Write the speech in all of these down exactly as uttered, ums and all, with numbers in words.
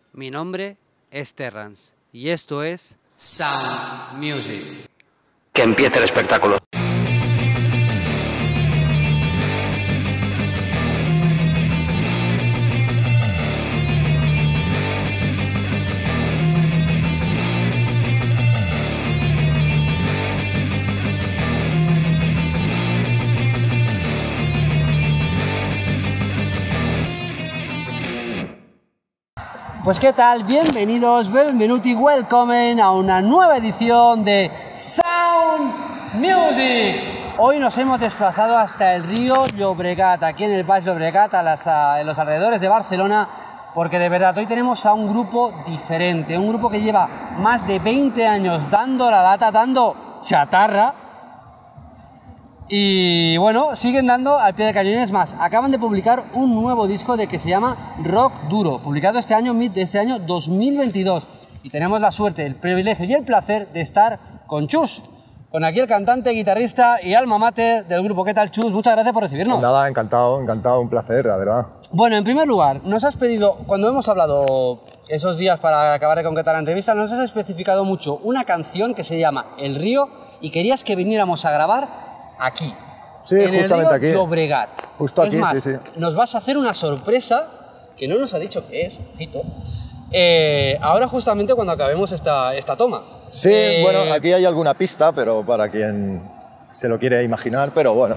Mi nombre es Terrance y esto es Sound Music. Que empiece el espectáculo. Pues qué tal, bienvenidos, benvenuti, welcome a una nueva edición de Sound Music. Hoy nos hemos desplazado hasta el río Llobregat, aquí en el Baix Llobregat, a las, a, en los alrededores de Barcelona, porque de verdad hoy tenemos a un grupo diferente, un grupo que lleva más de veinte años dando la lata, dando chatarra. Y bueno, siguen dando al pie del cañón. Es más, acaban de publicar un nuevo disco de que se llama Rock Duro, publicado este año, este año dos mil veintidós. Y tenemos la suerte, el privilegio y el placer de estar con Chus, con aquí el cantante, guitarrista y alma mater del grupo. ¿Qué tal, Chus? Muchas gracias por recibirnos. Nada, encantado, encantado, un placer, la verdad. Bueno, en primer lugar, nos has pedido, cuando hemos hablado esos días para acabar de concretar la entrevista, nos has especificado mucho una canción que se llama El Río y querías que viniéramos a grabar aquí, sí, en justamente el río aquí. Llobregat. Justo aquí, es más, sí, sí. Nos vas a hacer una sorpresa que no nos ha dicho qué es, ojito. Eh, ahora justamente cuando acabemos esta, esta toma. Sí, eh, bueno, aquí hay alguna pista, pero para quien se lo quiere imaginar, pero bueno,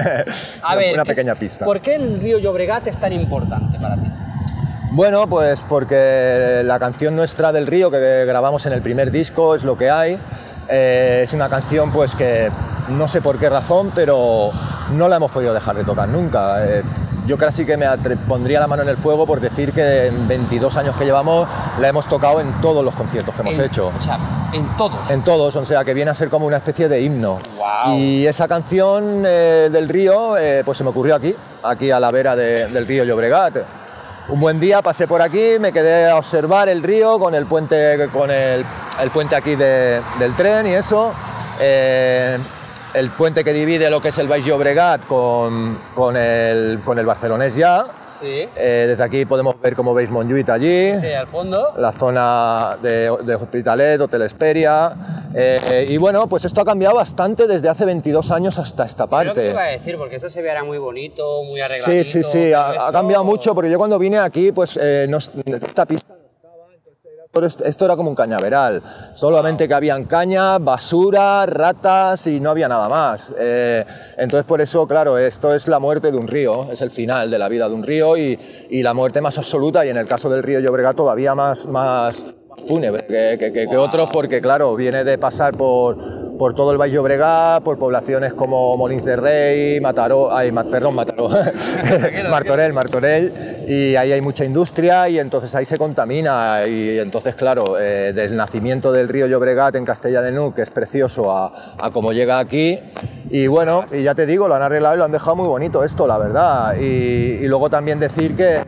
a ver, una pequeña es, pista. ¿Por qué el río Llobregat es tan importante para ti? Bueno, pues porque la canción nuestra del río que grabamos en el primer disco, Es lo que hay, eh, es una canción pues que no sé por qué razón, pero no la hemos podido dejar de tocar nunca. Eh, yo casi que me pondría la mano en el fuego por decir que en veintidós años que llevamos la hemos tocado en todos los conciertos que hemos en, hecho. O sea, en todos. En todos, o sea, que viene a ser como una especie de himno. Wow. Y esa canción eh, del río, eh, pues se me ocurrió aquí, aquí a la vera de, del río Llobregat. Un buen día pasé por aquí, me quedé a observar el río con el puente, con el, el puente aquí de, del tren y eso. Eh, el puente que divide lo que es el Baix Llobregat con, con, el, con el barcelonés ya. Sí. Eh, desde aquí podemos ver, como veis, Montjuïc allí. Sí, al fondo. La zona de, de Hospitalet, Hotel Esperia. Eh, y bueno, pues esto ha cambiado bastante desde hace veintidós años hasta esta parte. Pero lo que te iba a decir, porque esto se verá muy bonito, muy arregladito. Sí, sí, sí, ha, esto... ha cambiado mucho, porque yo cuando vine aquí, pues eh, no, esta pista no estaba, entonces era, esto era como un cañaveral, solamente wow. Que habían caña, basura, ratas y no había nada más. Eh, entonces por eso, claro, esto es la muerte de un río, es el final de la vida de un río y, y la muerte más absoluta, y en el caso del río Llobregat todavía más... más fúnebre que, que, que, que otros, porque claro, viene de pasar por, por todo el Baix Llobregat, por poblaciones como Molins de Rei, Mataró, ay, perdón, Mataró, Martorell, Martorell, y ahí hay mucha industria y entonces ahí se contamina y entonces claro, eh, del nacimiento del río Llobregat en Castella de Nuc, que es precioso, a, a cómo llega aquí, y bueno, y ya te digo, lo han arreglado y lo han dejado muy bonito esto, la verdad, y, y luego también decir que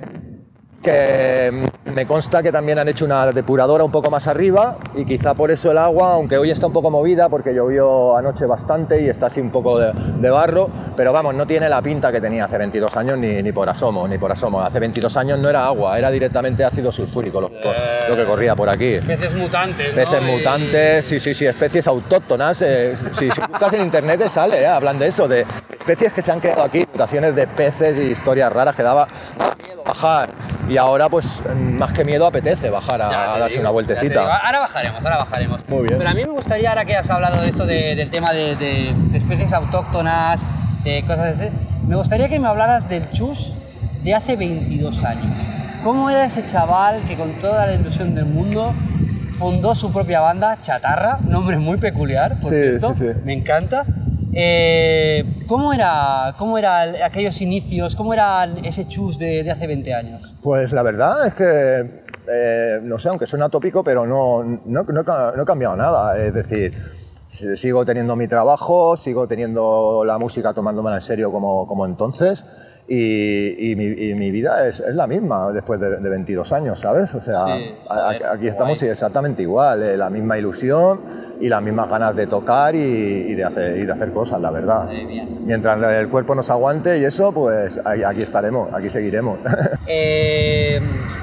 que me consta que también han hecho una depuradora un poco más arriba y quizá por eso el agua, aunque hoy está un poco movida porque llovió anoche bastante y está así un poco de, de barro, pero vamos, no tiene la pinta que tenía hace veintidós años ni, ni por asomo, ni por asomo. Hace veintidós años no era agua, era directamente ácido sulfúrico lo, eh, lo que corría por aquí. Peces mutantes, ¿no? Peces mutantes, sí, sí, sí, especies autóctonas. Eh, si, si buscas en internet te sale, eh, hablan de eso, de especies que se han creado aquí, mutaciones de peces y historias raras que daba, daba miedo bajar. Y ahora, pues, más que miedo, apetece bajar a, a darse digo, una vueltecita. Ahora bajaremos, ahora bajaremos. Muy bien. Pero a mí me gustaría, ahora que has hablado de esto, de, del tema de, de, de especies autóctonas, de cosas así, me gustaría que me hablaras del Chus de hace veintidós años. ¿Cómo era ese chaval que con toda la ilusión del mundo fundó su propia banda, Chatarra, nombre muy peculiar, por sí, cierto, sí, sí. Me encanta? Eh, ¿Cómo era, cómo era aquellos inicios? ¿Cómo era ese Chus de, de hace veinte años? Pues la verdad es que, eh, no sé, aunque suena tópico, pero no, no, no, no he cambiado nada. Es decir, sigo teniendo mi trabajo, sigo teniendo la música tomándomela en serio como, como entonces. Y, y, mi, y mi vida es, es la misma después de, de veintidós años, ¿sabes? O sea, sí, a, aquí estamos guay. Exactamente igual, eh, la misma ilusión y las mismas ganas de tocar y, y, de, hacer, y de hacer cosas, la verdad. Mientras el cuerpo nos aguante y eso, pues aquí estaremos, aquí seguiremos. Eh,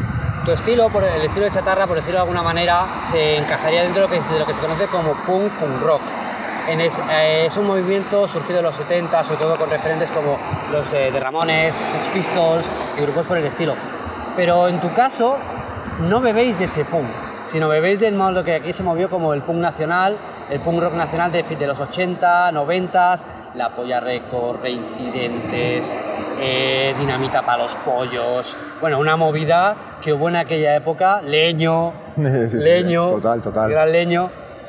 tu estilo, por el estilo de Chatarra, por decirlo de alguna manera, se encajaría dentro de lo que, de lo que se conoce como punk, punk rock. En es, eh, es un movimiento surgido en los setenta, sobre todo con referentes como los eh, de Ramones, Sex Pistols y grupos por el estilo. Pero en tu caso, no bebéis de ese punk, sino bebéis del modo que aquí se movió como el punk nacional, el punk rock nacional de, de los ochenta, noventa, La Polla Records, Reincidentes, eh, Dinamita para los Pollos, bueno, una movida que hubo en aquella época, Leño, sí, sí, Leño, total, total. Gran Leño.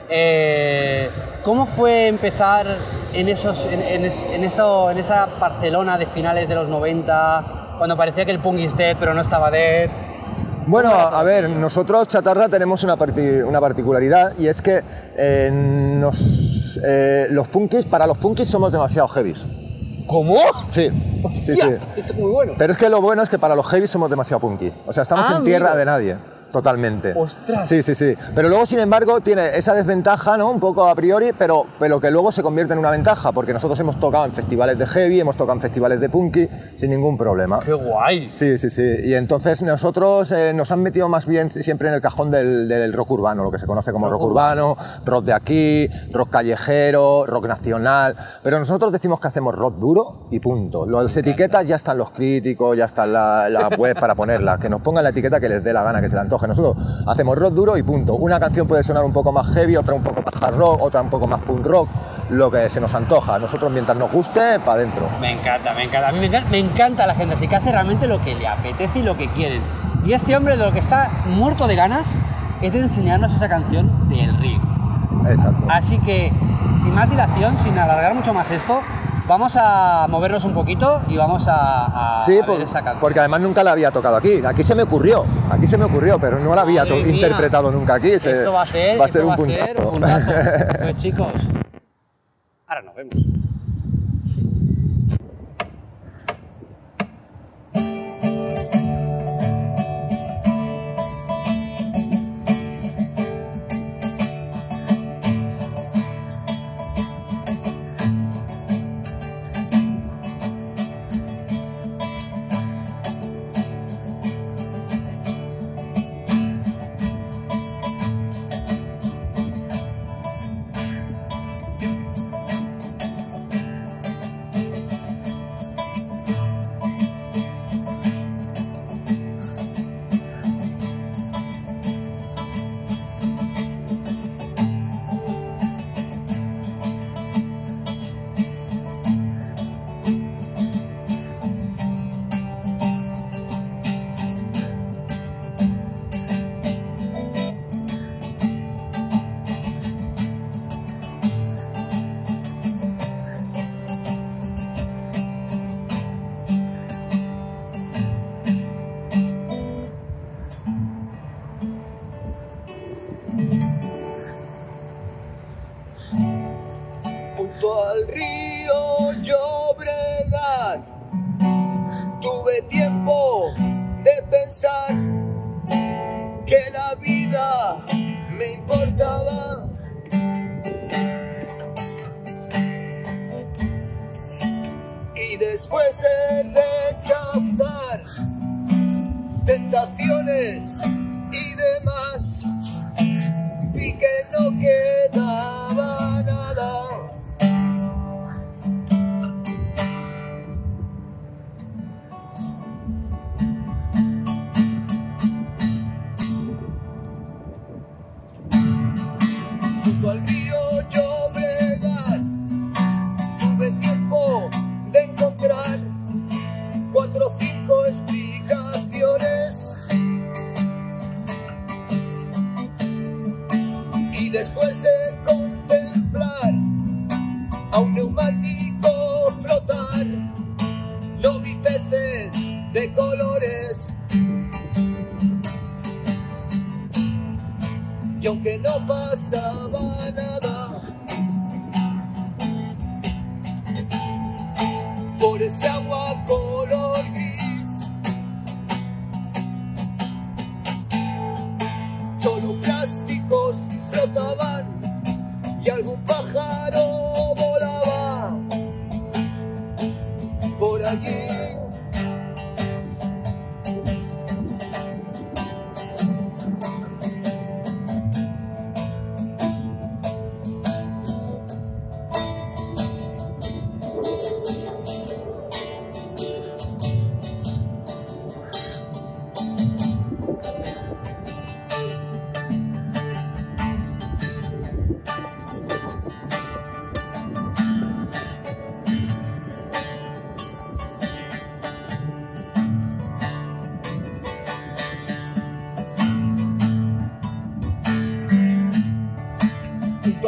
Eh, ¿Cómo fue empezar en, esos, en, en, en, eso, en esa Barcelona de finales de los noventa, cuando parecía que el punk is dead, pero no estaba dead? Bueno, a ver, nosotros Chatarra tenemos una, parti una particularidad y es que eh, nos, eh, los punkis, para los punkis somos demasiado heavies. ¿Cómo? Sí, Hostia, sí, sí. Esto es muy bueno. Pero es que lo bueno es que para los heavies somos demasiado punky. O sea, estamos Ah, en tierra amigo. de nadie. Totalmente. ¡Ostras! Sí, sí, sí. Pero luego, sin embargo, tiene esa desventaja, ¿no? Un poco a priori, pero, pero que luego se convierte en una ventaja, porque nosotros hemos tocado en festivales de heavy, hemos tocado en festivales de punky, sin ningún problema. ¡Qué guay! Sí, sí, sí. Y entonces nosotros eh, nos han metido más bien siempre en el cajón del, del rock urbano, lo que se conoce como rock, rock urbano, rock de aquí, rock callejero, rock nacional. Pero nosotros decimos que hacemos rock duro y punto. Las etiquetas ya están los críticos, ya está la, la web para ponerla. Que nos pongan la etiqueta que les dé la gana, que se le antoje. Nosotros hacemos rock duro y punto. Una canción puede sonar un poco más heavy, otra un poco más hard rock, otra un poco más punk rock, lo que se nos antoja. Nosotros, mientras nos guste, para adentro. Me encanta, me encanta. A mí me encanta, me encanta la gente así que hace realmente lo que le apetece y lo que quieren. Y este hombre de lo que está muerto de ganas es de enseñarnos esa canción del Río. Exacto. Así que, sin más dilación, sin alargar mucho más esto, vamos a movernos un poquito y vamos a, a, sí, a ver por, esa canción. Porque además nunca la había tocado aquí. Aquí se me ocurrió, aquí se me ocurrió, pero no la había Madre mía. interpretado nunca aquí. Se, Esto va a ser, va a ser esto un va a puntazo. ser un puntazo. Pues chicos, ahora nos vemos. Junto al río Llobregat tuve tiempo de pensar que la vida me importaba. Y después de rechazar tentaciones y demás, vi que no quedaba nada. Junto al río Llobregat tuve tiempo de encontrar cuatro o cinco explicaciones. Y después de contemplar a un neumático flotar, no vi peces de colores. Y aunque no pasaba nada por ese agua color gris, solo plásticos flotaban y algún pájaro volaba por allí.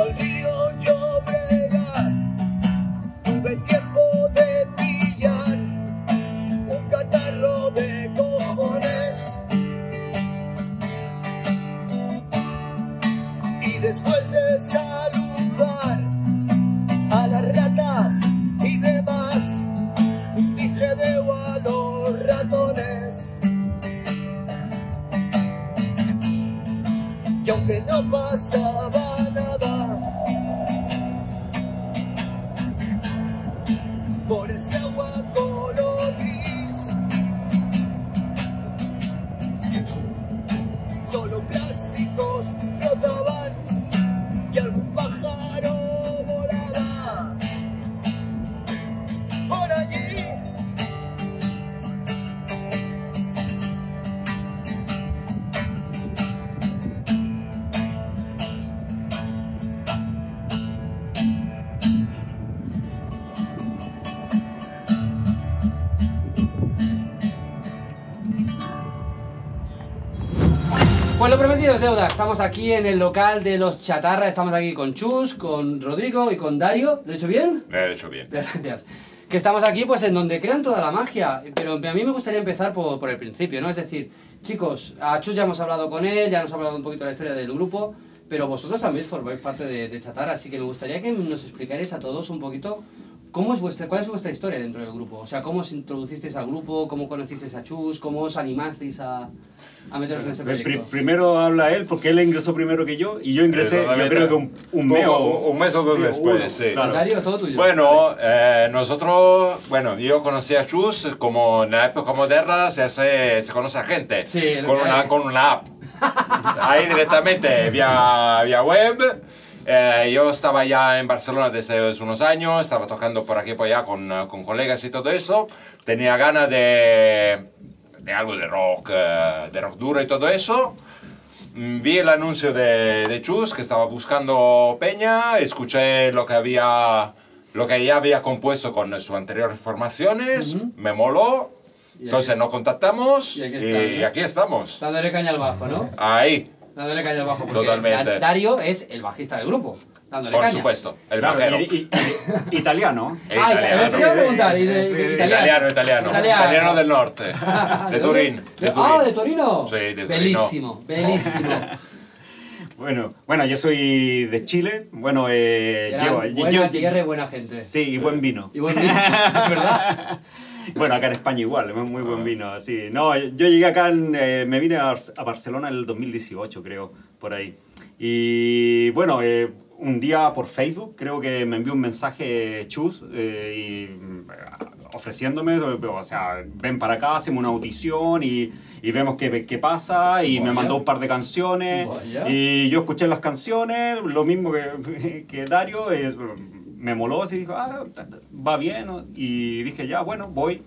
al río Llobregat, tuve tiempo de pillar un catarro de cojones. Y después de saludar a las ratas y demás, dije debo a los ratones. Y aunque no pasaba nada por ese agua color gris, solo plásticos flotaban y algún pájaro volaba por allí. Pues lo prometido es deuda, estamos aquí en el local de los Chatarra, estamos aquí con Chus, con Rodrigo y con Dario. ¿Lo he hecho bien? Lo he hecho bien. Gracias. Que estamos aquí pues en donde crean toda la magia, pero a mí me gustaría empezar por, por el principio, ¿no? Es decir, chicos, a Chus ya hemos hablado con él, ya nos ha hablado un poquito de la historia del grupo, pero vosotros también formáis parte de, de Chatarra, así que me gustaría que nos explicarais a todos un poquito cómo es vuestra, cuál es vuestra historia dentro del grupo. O sea, cómo os introducisteis al grupo, cómo conocisteis a Chus, cómo os animasteis a, a meteros en ese proyecto. Pri- primero habla él, porque él ingresó primero que yo, y yo ingresé, yo creo que un, un mes o... Un, un mes o dos sí, después, uno, sí. claro. Dario, todo tuyo. Bueno, eh, nosotros, bueno, yo conocí a Chus como en la época moderna se, hace, se conoce a gente, Sí, lo con, que una, hay. con una app. Ahí directamente, vía, vía web. Eh, yo estaba ya en Barcelona desde hace unos años, estaba tocando por aquí y por allá con, con colegas y todo eso. Tenía ganas de, de algo de rock, eh, de rock duro y todo eso. Mm, Vi el anuncio de, de Chus que estaba buscando peña, escuché lo que había, lo que ya había compuesto con sus anteriores formaciones, Ujú. me moló. Y Entonces aquí- nos contactamos y y aquí aquí, está, ¿no? aquí estamos. Dándole caña al bajo, ¿no? Ahí, Dándole caña al bajo. Porque Totalmente. Da- Dario es el bajista del grupo. Dándole por caña. supuesto, el Claro, bajero. y- y- y- italiano. Eh, Ah, italiano. Eso te iba a preguntar. ¿Y de, Sí, de- Italiano, italiano. Italiano del norte. De Turín. ¿De, De ah, de Turín. Torino? Sí, de Torino. Bellísimo, bellísimo. Bueno, bueno, yo soy de Chile. Bueno, eh, Gran, llevo- buena yo- tierra y buena gente. Sí, y buen vino. Y buen vino, ¿verdad? Bueno, acá en España igual, es muy buen vino, sí. No, yo llegué acá, en, eh, me vine a, Bar- a Barcelona en el dos mil dieciocho, creo, por ahí. Y bueno, eh, un día por Facebook creo que me envió un mensaje Chus eh, y, eh, ofreciéndome, o sea, ven para acá, hacemos una audición y, y vemos qué, qué pasa, y Vaya. me mandó un par de canciones Vaya. y yo escuché las canciones, lo mismo que, que Dario, es, me moló, así dijo, ah, va bien, ¿no? Y dije, ya, bueno, voy.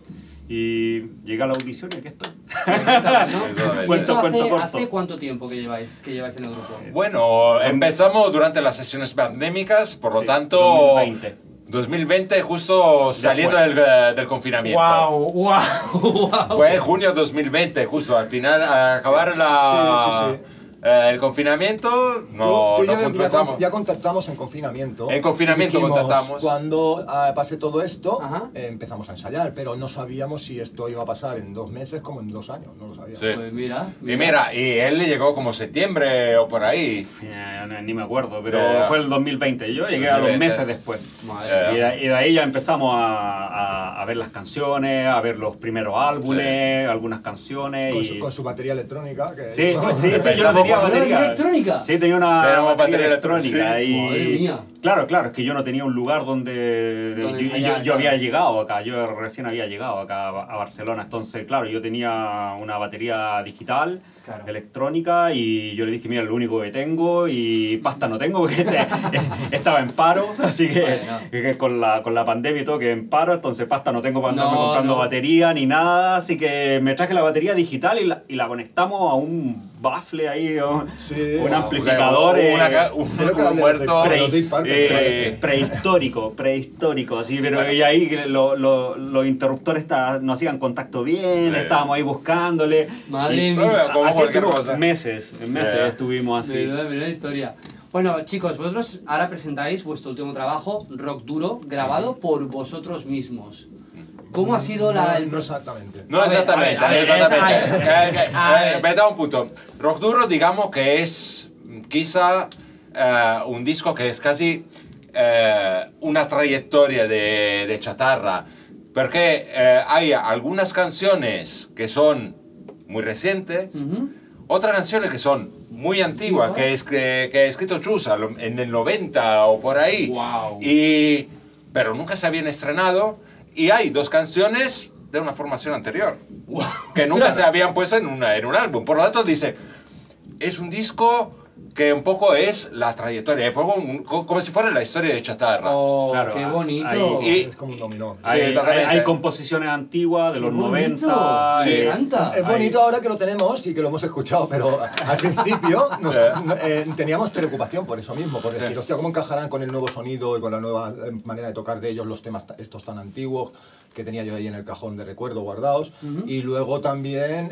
Y llegué a la audición y aquí estoy. ¿No? ¿Y Cuento, esto cuento hace, corto. hace cuánto tiempo que lleváis, que lleváis en el grupo? Bueno, empezamos durante las sesiones pandémicas, por lo Sí, tanto... dos mil veinte. dos mil veinte, justo saliendo del, eh, del confinamiento. ¡Wow! ¡Wow! ¡Wow! Fue en junio dos mil veinte, justo al final, al acabar la, Sí, sí, sí. eh, el confinamiento, no, Tú y yo no ya, empezamos. con- ya contactamos en confinamiento. En confinamiento Dijimos, contactamos. Cuando ah, pase todo esto, Ajá. eh, empezamos a ensayar, pero no sabíamos si esto iba a pasar en dos meses como en dos años, no lo sabíamos. Sí. Pues mira, Y mira, y él le llegó como septiembre o por ahí. Eh, no- ni me acuerdo, pero Ya. fue el dos mil veinte. Yo llegué a los dos mil veinte. meses después. Madre Eh, Y de, y de ahí ya empezamos a, a- a ver las canciones, a ver los primeros álbumes, algunas canciones. Con, y... su, con su batería electrónica. Que, Sí, vamos, sí, sí, yo no Empezamos tenía con- batería. ¿Electrónica? Sí, tenía una Teníamos batería batería electrónica. electrónica, Y, sí. Madre mía. Claro, claro, es que yo no tenía un lugar donde... Donde yo, yo- ensayar, yo había claro. llegado acá, yo recién había llegado acá a a Barcelona. Entonces, claro, yo tenía una batería digital, Claro. electrónica, y yo le dije, mira, lo único que tengo, y pasta no tengo porque este- estaba en paro, así que, Bueno. que con, la, con la pandemia y todo, que en paro, entonces pasta no tengo para andarme No, comprando no. batería ni nada, así que me traje la batería digital y la, y la conectamos a un baffle ahí, o Sí. un Wow, amplificador eh, Una ca- un, Creo que un hablé de- muerto. de los Deep Purple, eh, prehistórico, prehistórico, así, pero Bueno. y ahí lo- lo- los interruptores está- no hacían contacto bien, Sí. estábamos ahí buscándole. Madre Y- mía. Como así cualquier estuvimos cosa. meses, meses Ya. estuvimos así. Menuda, menuda historia. Bueno, chicos, vosotros ahora presentáis vuestro último trabajo, Rock Duro, grabado por vosotros mismos. ¿Cómo ha sido la...? No, no exactamente. No A ver, exactamente, a ver, a ver, exactamente. a ver. Eh, eh, A eh, ver. Me da un punto. Rock Duro, digamos que es quizá eh, un disco que es casi eh, una trayectoria de, de Chatarra, porque eh, hay algunas canciones que son muy recientes, otras canciones que son muy antiguas, que, es, que, que ha escrito Chusa lo- en el noventa o por ahí, Wow. y, pero nunca se habían estrenado, y hay dos canciones de una formación anterior, que nunca se habían puesto en, una, en un álbum. Por lo tanto, dice, es un disco que un poco es la trayectoria, un poco un- co- como si fuera la historia de Chatarra. Oh, Claro, qué ah, bonito. ahí- Y- Es como un dominó. Hay, exactamente. hay- hay composiciones antiguas de los Qué bonito. noventa. Me eh, encanta. Es bonito ahora que lo tenemos y que lo hemos escuchado, pero al principio nos- no- eh, teníamos preocupación por eso mismo, por decir, hostia, ¿cómo encajarán con el nuevo sonido y con la nueva eh, manera de tocar de ellos los temas ta- estos tan antiguos que tenía yo ahí en el cajón de recuerdo guardados? Y luego también,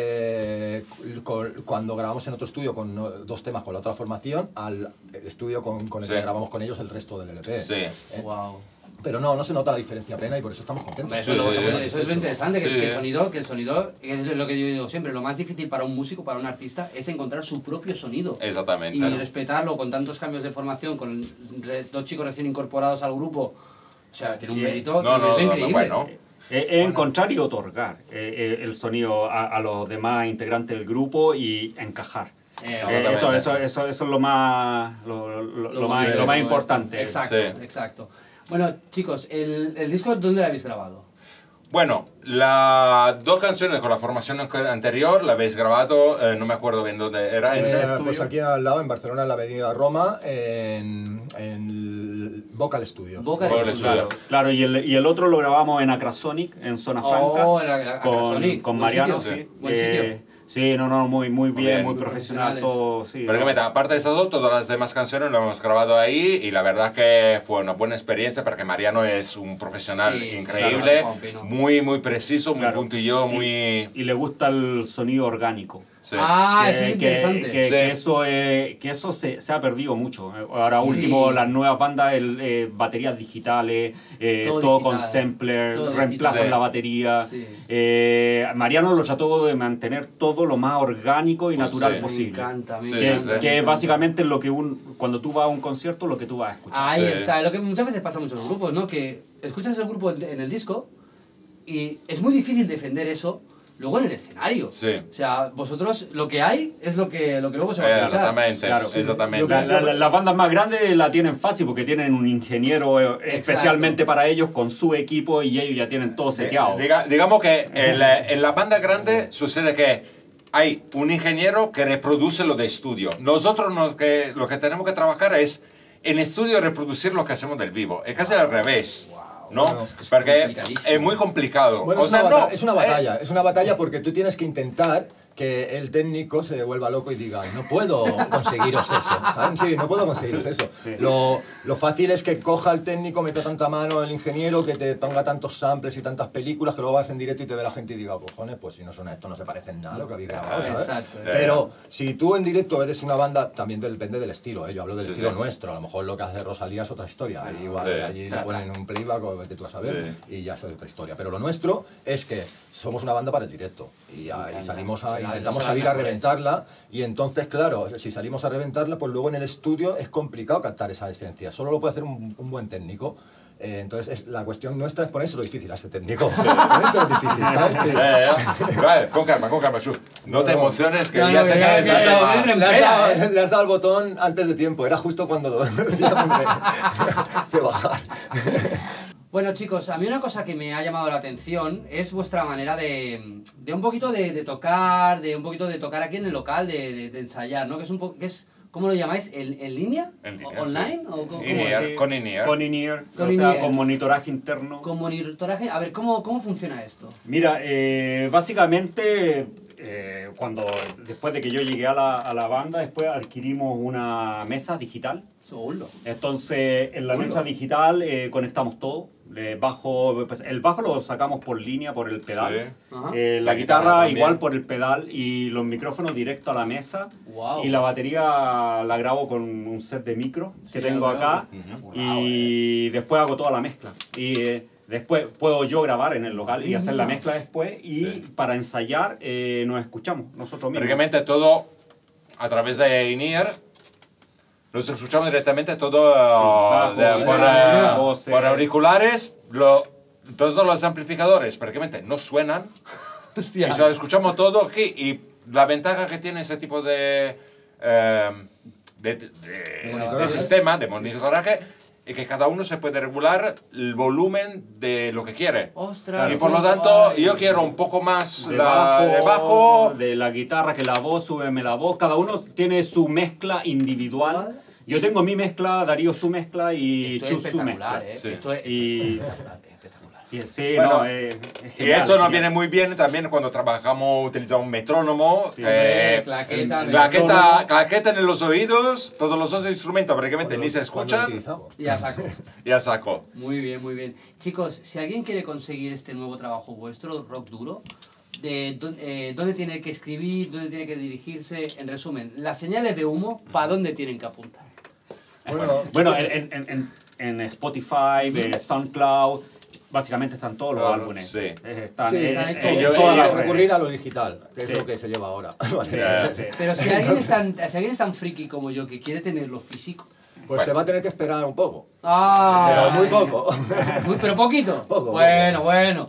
eh, con- cuando grabamos en otro estudio con no- dos temas con la otra formación, al estudio con, con el Sí. que grabamos con ellos el resto del L P. Sí. Eh, Wow. Pero no, no se nota la diferencia apenas y por eso estamos contentos. Eso, Sí, es lo- sí, eso- sí. eso es lo interesante, que, Sí, que el sí. sonido, que el sonido, es lo que yo digo siempre, lo más difícil para un músico, para un artista, es encontrar su propio sonido. Exactamente. Y respetarlo con tantos cambios de formación, con re- dos chicos recién incorporados al grupo. O sea, tiene un Y- mérito No, no, no, increíble. bueno. Es es encontrar y otorgar eh, eh, el sonido a, a los demás integrantes del grupo y encajar. Eh, Eh, eso, eso, eso, eso es lo más, lo, lo- lo más, bonito, lo más ¿no? importante. Exacto, Sí. exacto. Bueno, chicos, el, el disco, ¿dónde lo habéis grabado? Bueno, las dos canciones con la formación anterior la habéis grabado, eh, no me acuerdo bien dónde era. En el Eh, estudio. pues aquí al lado, en Barcelona, en la avenida Roma, en, en el Vocal Studio. Vocal Vocal Studio. Studio. Claro, claro, y el, y el otro lo grabamos en Acrasonic, en Zona Franca, Oh, en Acra- con, Acrasonic. con Buen Mariano. sitio, Sí, sí. Buen Eh, sitio. sí, no, no, muy, muy bien, bien. muy Muy profesional, profesionales. todo. Sí, Pero que no. meta, aparte de esas dos, todas las demás canciones lo hemos grabado ahí y la verdad que fue una buena experiencia porque Mariano es un profesional Sí, sí, increíble, claro, Juanpi, ¿no? muy, muy preciso, muy Claro. puntillo, Y- muy... Y le gusta el sonido orgánico. sí. Ah, que, eso es que- interesante. que- Sí. que eso, eh, que eso se, se ha perdido mucho. Ahora último, Sí. las nuevas bandas, el, eh, baterías digitales, eh, Todo todo, con digital. sampler, Todo reemplazan digital. la batería. Sí. Eh, Mariano lo trató de mantener todo lo más orgánico y Pues natural sí. posible. Me encanta, me Sí, Que, encanta. sí. que es básicamente lo que un, cuando tú vas a un concierto, lo que tú vas a escuchar. Ahí Sí. está, lo que muchas veces pasa en muchos grupos, ¿no? Que escuchas el grupo en, en el disco y es muy difícil defender eso luego en el escenario. Sí. O sea, vosotros lo que hay es lo que, lo que luego se va a escuchar. Exactamente, Claro. exactamente. La- la- la- las bandas más grandes la tienen fácil porque tienen un ingeniero eh, Exacto. especialmente para ellos con su equipo y ellos ya tienen todo seteado. Diga- digamos que en la, en la banda grande sucede que hay un ingeniero que reproduce lo de estudio. Nosotros nos que, lo que tenemos que trabajar es en estudio reproducir lo que hacemos del vivo. Es casi al revés. ¿No? Bueno, es Porque complicadísimo. es muy complicado. Bueno, o es, sea, una no, bata- es una eh, batalla, es una batalla porque tú tienes que intentar que el técnico se vuelva loco y diga, no puedo conseguiros eso, ¿saben? Sí, no puedo conseguiros eso. Lo, lo fácil es que coja el técnico, meta tanta mano el ingeniero, que te ponga tantos samples y tantas películas, que luego vas en directo y te ve la gente y diga, cojones, pues si no suena esto no se parece en nada a lo que habéis grabado, ¿sabes? Exacto. Pero si tú en directo eres una banda, también depende del estilo, ¿eh? Yo hablo del Sí, estilo sí. nuestro, a lo mejor lo que hace Rosalía es otra historia, ahí igual Sí. allí le ponen un playback o vete tú a saber, y ya sabes otra historia. Pero lo nuestro es que somos una banda para el directo y, a- y salimos a, Será- intentamos será salir a mejores. reventarla y entonces, claro, si salimos a reventarla, pues luego en el estudio es complicado captar esa esencia, solo lo puede hacer un, un buen técnico. Eh, entonces es, la cuestión nuestra es ponérselo difícil a ese técnico. Ponérselo difícil, ¿sabes? Sí. Eh, eh, vale, con calma, con calma, Chu. No te emociones que No, ya no, se que cae ya- ese ya- ya- tema. ya- ya- Le has, Espera, dado, ¿eh? le has dado al botón antes de tiempo, era justo cuando decíamos de, de bajar. Bueno, chicos, a mí una cosa que me ha llamado la atención es vuestra manera de, de un poquito de, de tocar, de un poquito de tocar aquí en el local, de, de, de ensayar, ¿no? Que es un poco, que es, ¿cómo lo llamáis? ¿En, en línea? En línea, ¿O- ¿Online? sí. ¿O cómo- In-ear, Sí, con in-ear. Con in-ear, Con o sea, in-ear. con monitoraje interno. ¿Con monitoraje? A ver, ¿cómo, cómo funciona esto? Mira, eh, básicamente, eh, cuando después de que yo llegué a la, a la banda, después adquirimos una mesa digital Seguro. Entonces, en la mesa digital eh, conectamos todo. Eh, bajo, pues, el bajo lo sacamos por línea, por el pedal. Sí. Ajá. Eh, la, La guitarra, guitarra también. igual por el pedal. Y los micrófonos directo a la mesa. Wow. Y la batería la grabo con un set de micro que Sí, tengo lo veo. acá. Wow, Y después hago toda la mezcla. Y eh, después puedo yo grabar en el local y hacer la mezcla después. Y Sí. para ensayar eh, nos escuchamos nosotros mismos. Prácticamente todo a través de in-ear. Nos escuchamos directamente todo uh, bajo, de- por, eh, uh, voces. por auriculares. Lo, todos los amplificadores prácticamente no suenan. Hostia. Y lo escuchamos todo aquí. Y la ventaja que tiene ese tipo de, eh, de, de- de monitoraje. sistema de monitoraje es que cada uno se puede regular el volumen de lo que quiere. Ostras, Y por lo qué tanto, guay. yo quiero un poco más De la, bajo, de bajo. de la guitarra, que la voz, súbeme la voz. Cada uno tiene su mezcla individual. Yo tengo mi mezcla, Darío su mezcla y Esto es Chus su espectacular, mezcla. ¿eh? Sí. Esto es Y- espectacular, espectacular. Y sí, Bueno, no, eh, es Y genial, eso nos genial. viene muy bien también cuando trabajamos, utilizamos un metrónomo, Sí. que- Claqueta, el- claqueta, metrónomo. claqueta en los oídos, todos los otros instrumentos prácticamente ni se Cuando lo escuchan, utilizamos. Ya saco. ya saco. Muy bien, muy bien. Chicos, si alguien quiere conseguir este nuevo trabajo vuestro, Rock Duro, de dó- eh, ¿dónde tiene que escribir? ¿Dónde tiene que dirigirse? En resumen, las señales de humo, ¿para dónde tienen que apuntar? Bueno, Bueno, en, en, en, en Spotify, eh, SoundCloud, básicamente están todos los Claro, álbumes. sí. Eh, Están sí, en, están en- en en yo- todas hay las que redes. recurrir a lo digital, que Sí. es lo que se lleva ahora. Sí, sí. Pero si alguien, es tan, si alguien es tan friki como yo que quiere tenerlo físico. Pues se va a tener que esperar un poco. ¡Ah! Pero muy poco. Muy- pero poquito. Poco, Bueno, bueno.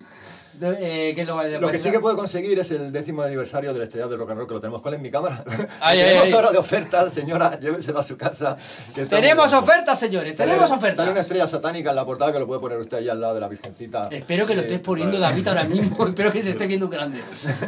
De- eh, ¿qué es lo, Lo que sí que puedo conseguir es el décimo aniversario del Estrellado del Rock and Roll, que lo tenemos. ¿Cuál es mi cámara? Ay, ay, tenemos ay. hora de oferta, señora, lléveselo a su casa. que está Tenemos muy guapo. ofertas, señores, Sale- tenemos Sale una ofertas. estrella satánica en la portada que lo puede poner usted ahí al lado de la Virgencita. Espero que lo Eh, estés poniendo, está- David, ahora mismo. Espero que se esté viendo grande.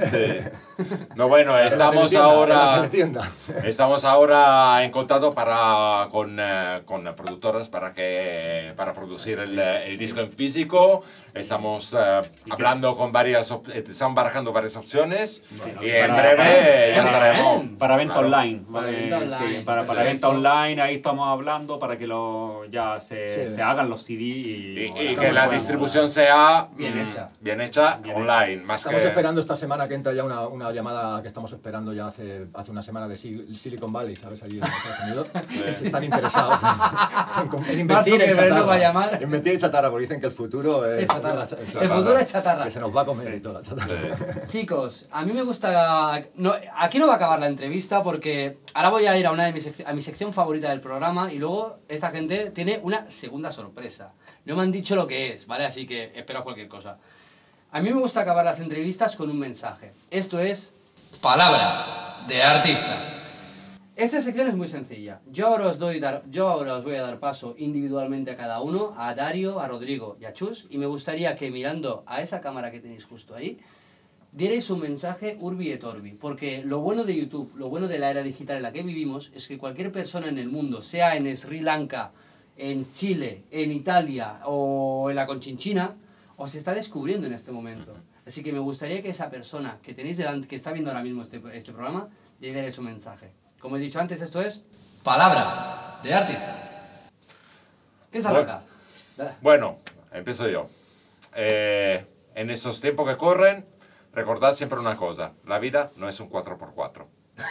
No, bueno, en la estamos teletienda, en la ahora, teletienda. estamos ahora en contacto para, con, eh, con productoras para, que, para producir el, eh, el disco en físico. Estamos eh, hablando con varias, op- eh, están barajando varias opciones y en para- breve para- ya estaremos. Para venta Claro. online. Para eh, venta online, sí, para, para perfecto. venta online, ahí estamos hablando para que lo, ya se, Sí. se hagan los C D y, Y, y bueno, que estamos la jugando. distribución sea Bien mm, hecha. bien hecha Bien online, más Estamos que esperando esta semana que entra ya una, una llamada que estamos esperando ya hace, hace una semana de Sil- Silicon Valley, ¿sabes? Allí en Estados Unidos. Están interesados en, en invertir en Zuckerberg nos va a chatarra. llamar. Invertir en chatarra, porque dicen que el futuro es, Es chatarra. la cha- es El futuro es chatarra. Que se nos va a comer y toda la chatarra. Chicos, a mí me gusta... No, aquí no va a acabar la entrevista porque ahora voy a ir a una de mis sec- a mi sección favorita del programa y luego esta gente tiene una segunda sorpresa. No me han dicho lo que es, ¿vale? Así que espero cualquier cosa. A mí me gusta acabar las entrevistas con un mensaje. Esto es... Palabra de artista. Esta sección es muy sencilla. Yo ahora, os doy dar, yo ahora os voy a dar paso individualmente a cada uno, a Dario, a Rodrigo y a Chus, y me gustaría que mirando a esa cámara que tenéis justo ahí, dierais un mensaje urbi et orbi, porque lo bueno de YouTube, lo bueno de la era digital en la que vivimos, es que cualquier persona en el mundo, sea en Sri Lanka, en Chile, en Italia o en la Conchinchina, os está descubriendo en este momento. Así que me gustaría que esa persona que tenéis delante, que está viendo ahora mismo este, este programa, le dierais un mensaje. Como he dicho antes, esto es palabra de artista. ¿Qué se arranca? Bueno, empiezo yo. Eh, en esos tiempos que corren, recordad siempre una cosa, la vida no es un cuatro por cuatro.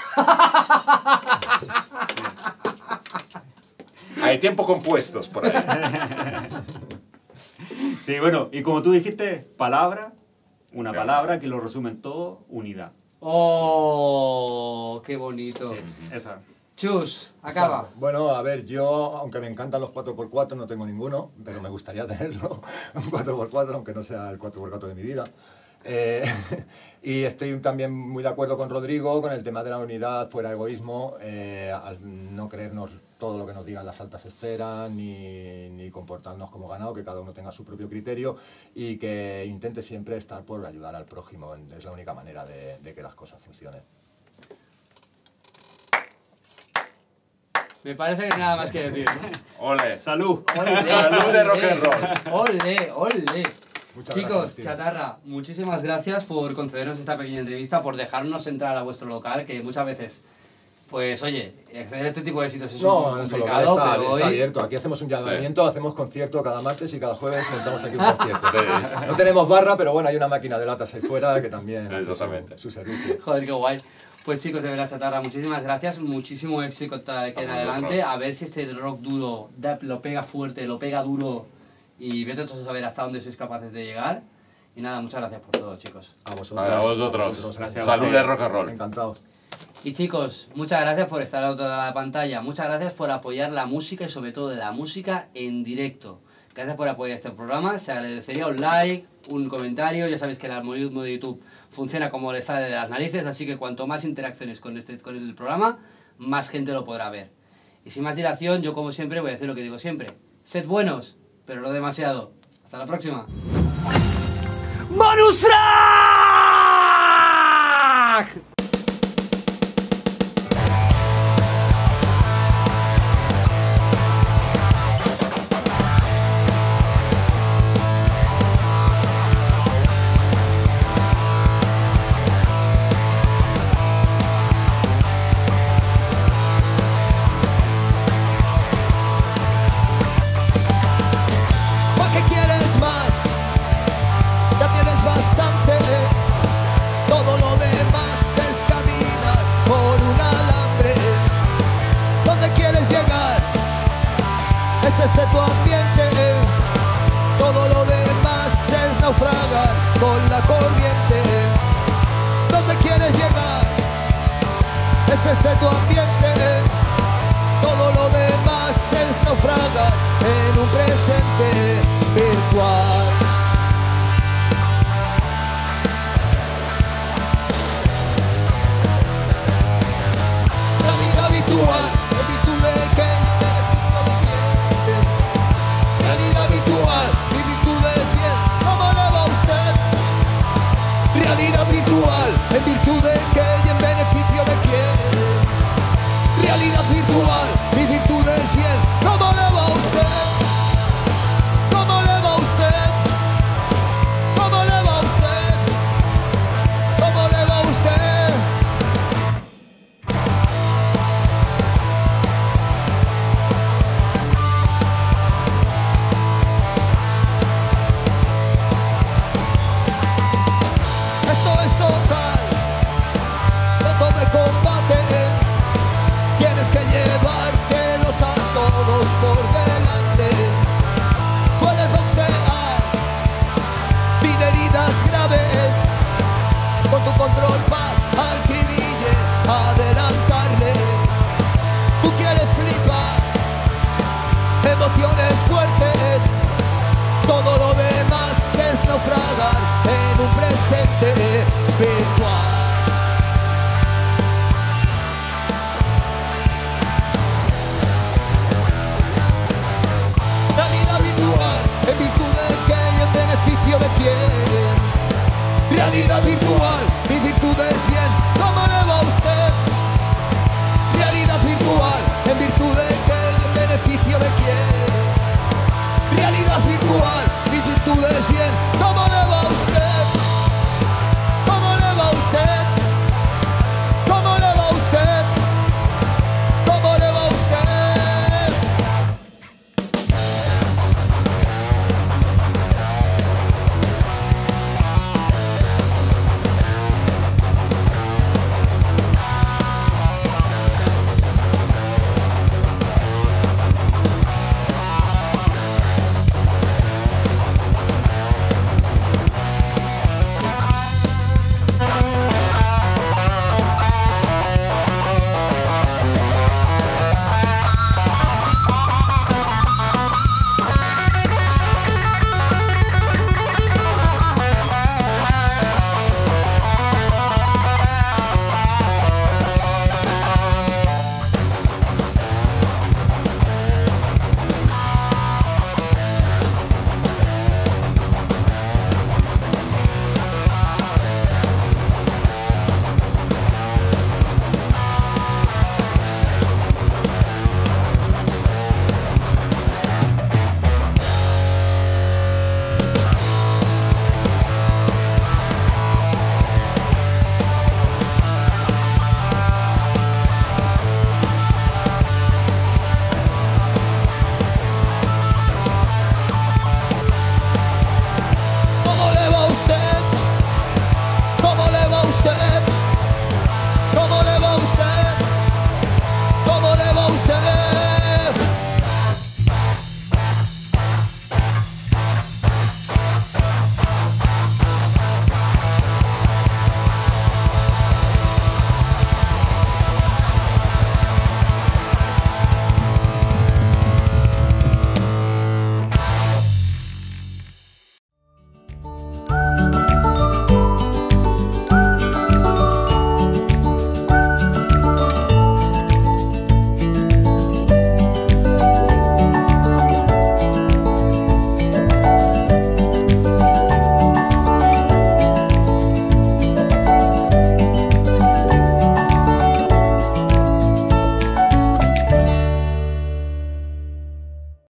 Hay tiempos compuestos por ahí. Sí, bueno, y como tú dijiste, palabra, una Claro. palabra que lo resumen todo, unidad. ¡Oh! ¡Qué bonito! Esa. Chus, acaba. Bueno, a ver, yo, aunque me encantan los cuatro por cuatro, no tengo ninguno, pero me gustaría tenerlo, un cuatro por cuatro, aunque no sea el cuatro por cuatro de mi vida. Eh, y estoy también muy de acuerdo con Rodrigo con el tema de la unidad, fuera egoísmo, eh, al no creernos todo lo que nos digan las altas esferas, ni, ni comportarnos como ganado, que cada uno tenga su propio criterio y que intente siempre estar por ayudar al prójimo. Es la única manera de, de que las cosas funcionen. Me parece que no hay nada más que decir. Ole. Salud. Salud de rock and roll. ¡Ole, ole! Muchas Chicos, gracias, tío. Chatarra, muchísimas gracias por concedernos esta pequeña entrevista, por dejarnos entrar a vuestro local, que muchas veces Pues oye, acceder a este tipo de sitios es un No, poco nuestro complicado, local está, pero está hoy... abierto. Aquí hacemos un llamamiento, hacemos concierto cada martes y cada jueves montamos aquí un concierto. Sí. No tenemos barra, pero bueno, hay una máquina de latas ahí fuera que también hace Exactamente. su, su servicio. Joder, qué guay. Pues chicos, de verdad, Chatarra, muchísimas gracias, muchísimo éxito que en vosotros. adelante, a ver si este rock duro da- lo pega fuerte, lo pega duro y vete todos a saber hasta dónde sois capaces de llegar. Y nada, muchas gracias por todo, chicos. A vosotros. Para vosotros. Gracias. Salud de rock and roll. Encantados. Y chicos, muchas gracias por estar al otro lado de la pantalla, muchas gracias por apoyar la música y sobre todo la música en directo. Gracias por apoyar este programa, se agradecería un like, un comentario, ya sabéis que el algoritmo de YouTube funciona como le sale de las narices, así que cuanto más interacciones con, este, con el programa, más gente lo podrá ver. Y sin más dilación, yo como siempre voy a decir lo que digo siempre, sed buenos, pero no demasiado. Hasta la próxima. ¡Bonus track! ¿Para qué quieres más? Ya tienes bastante. Todo lo demás es caminar por un alambre. ¿Dónde quieres llegar? ¿Es este tu ambiente? Todo lo demás es naufragar con la corriente. ¿Dónde quieres llegar? ¿Es este tu ambiente? Todo lo demás es naufragar en un presente virtual. Realidad virtual, en virtud de que en beneficio de quién. Realidad virtual, mi virtud es bien, ¿cómo lo va usted? Realidad virtual, en virtud de que y en beneficio de quién. Realidad virtual, mi virtud es bien.